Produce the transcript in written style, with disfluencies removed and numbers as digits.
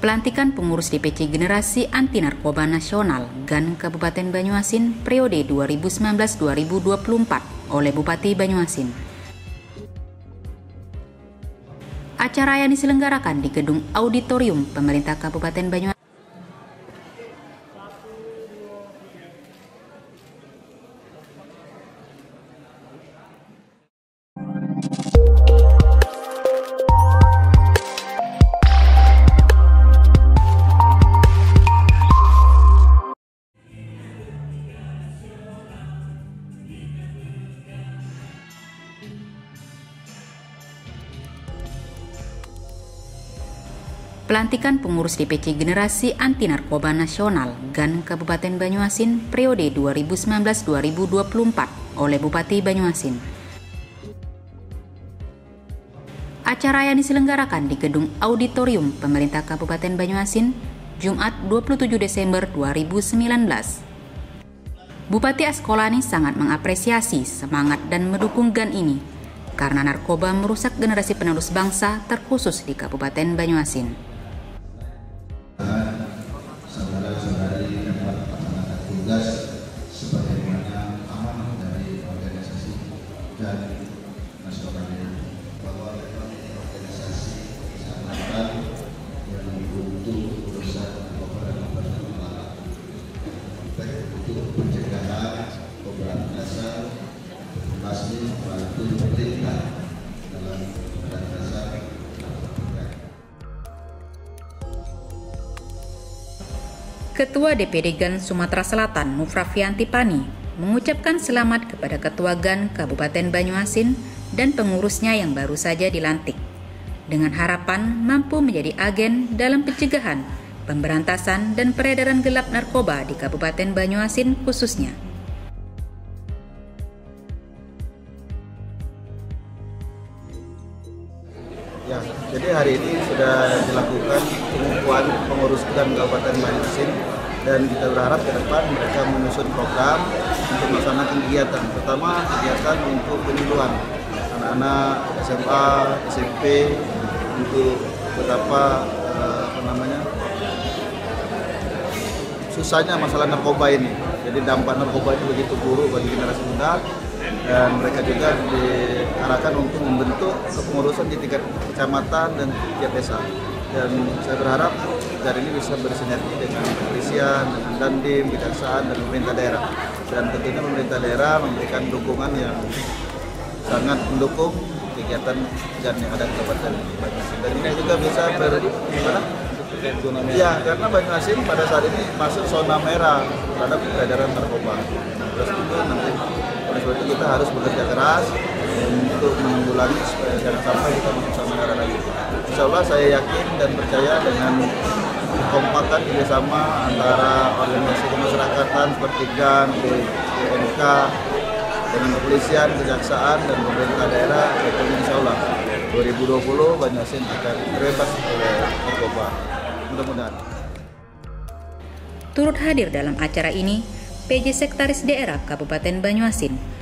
Pelantikan pengurus DPC Generasi Anti Narkoba Nasional GAN Kabupaten Banyuasin periode 2019-2024 oleh Bupati Banyuasin. Acara yang diselenggarakan di Gedung Auditorium Pemerintah Kabupaten Banyuasin. Pelantikan pengurus DPC Generasi Anti Narkoba Nasional GAN Kabupaten Banyuasin periode 2019-2024 oleh Bupati Banyuasin. Acara yang diselenggarakan di Gedung Auditorium Pemerintah Kabupaten Banyuasin, Jumat 27 Desember 2019. Bupati Askolani sangat mengapresiasi semangat dan mendukung GAN ini karena narkoba merusak generasi penerus bangsa terkhusus di Kabupaten Banyuasin. Saudara-saudari dapat melaksanakan tugas sebagaimana amanah dari organisasi dan nasional ini, bahwa organisasi kesehatan yang untuk urusan narkoba dan obat terlarang untuk pencegahan pemberantasan pasti membantu pemerintah dalam pemberantasan. Ketua DPD GAN Sumatera Selatan Nufrafianti Pani mengucapkan selamat kepada Ketua GAN Kabupaten Banyuasin dan pengurusnya yang baru saja dilantik, dengan harapan mampu menjadi agen dalam pencegahan, pemberantasan, dan peredaran gelap narkoba di Kabupaten Banyuasin khususnya. Ya, jadi hari ini sudah dilakukan pengukuhan pengurus GAN Kabupaten Banyuasin dan kita berharap ke depan mereka menyusun program untuk melaksanakan kegiatan. Pertama, kegiatan untuk penyuluhan anak-anak SMA, SMP untuk betapa susahnya masalah narkoba ini. Jadi dampak narkoba itu begitu buruk bagi generasi muda. Dan mereka juga diarahkan untuk membentuk kepengurusan di tingkat kecamatan dan tingkat desa. Dan saya berharap dari ini bisa bersinergi dengan kepolisian, dengan Dandim, kejaksaan, dan pemerintah daerah. Dan tentunya pemerintah daerah memberikan dukungan yang sangat mendukung kegiatan GAN yang ada di Kabupaten Banyuasin. Dan ini juga bisa ya, karena Banyuasin pada saat ini masuk zona merah terhadap peredaran narkoba. Terus itu nanti oleh sebab itu kita harus bekerja keras untuk menanggulangi supaya jangan sampai kita masuk zona merah lagi. Insya Allah saya yakin dan percaya dengan kompakan kerjasama antara organisasi kemasyarakatan seperti GAN, BNK, dengan kepolisian, kejaksaan, dan pemerintah daerah, insya Allah 2020 Banyuasin akan terbebas oleh narkoba. Mudah-mudahan. Turut hadir dalam acara ini PJ Sekretaris Daerah Kabupaten Banyuasin